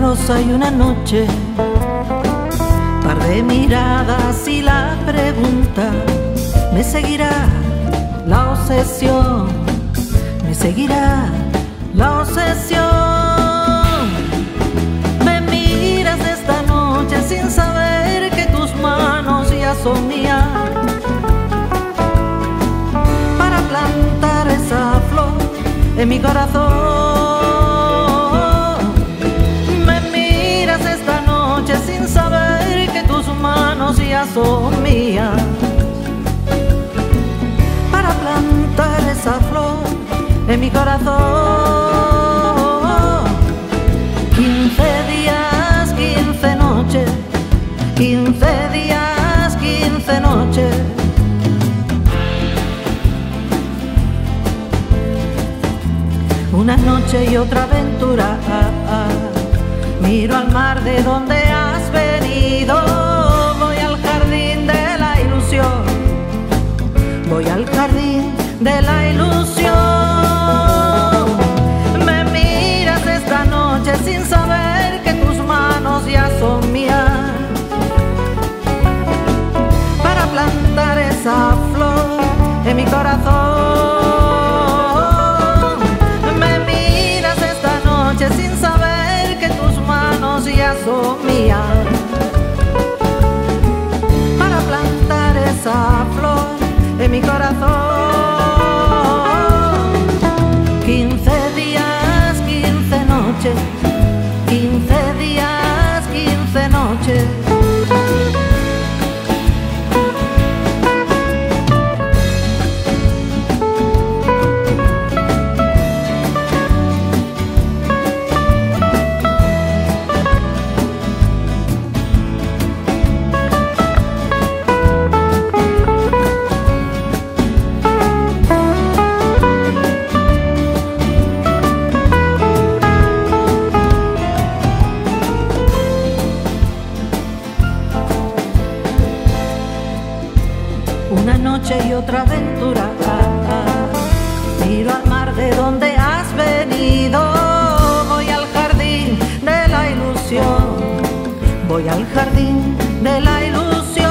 rosa y una noche, par de miradas y la pregunta. Me seguirá la obsesión, me seguirá la obsesión. Me miras esta noche sin saber que tus manos ya son mías, para plantar esa flor en mi corazón. Sin saber que tus manos ya son mías, para plantar esa flor en mi corazón. 15 días, 15 noches, 15 días, 15 noches. Una noche y otra aventura. Miro al mar de donde has venido, voy al jardín de la ilusión, voy al jardín de la ilusión. Me miras esta noche sin saber que tus manos ya son mías, para plantar esa flor en mi corazón. Me miras esta noche sin saber ya son mías, para plantar esa flor en mi corazón. 15 días, 15 noches, 15 días, 15 noches. Una noche y otra aventura. Miro al mar de donde has venido, voy al jardín de la ilusión, voy al jardín de la ilusión.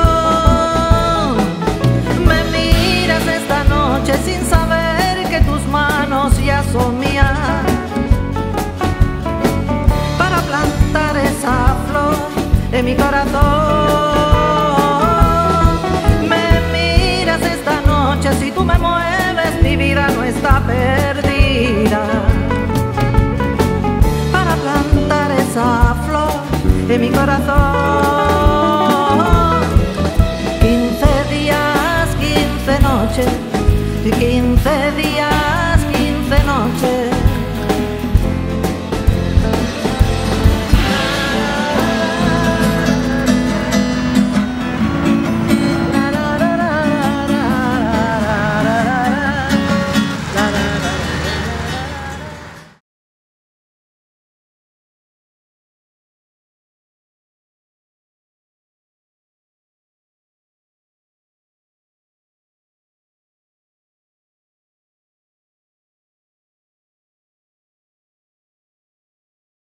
Me miras esta noche sin saber que tus manos ya son mías, para plantar esa flor en mi corazón. Si tú me mueves, mi vida no está perdida, para plantar esa flor en mi corazón.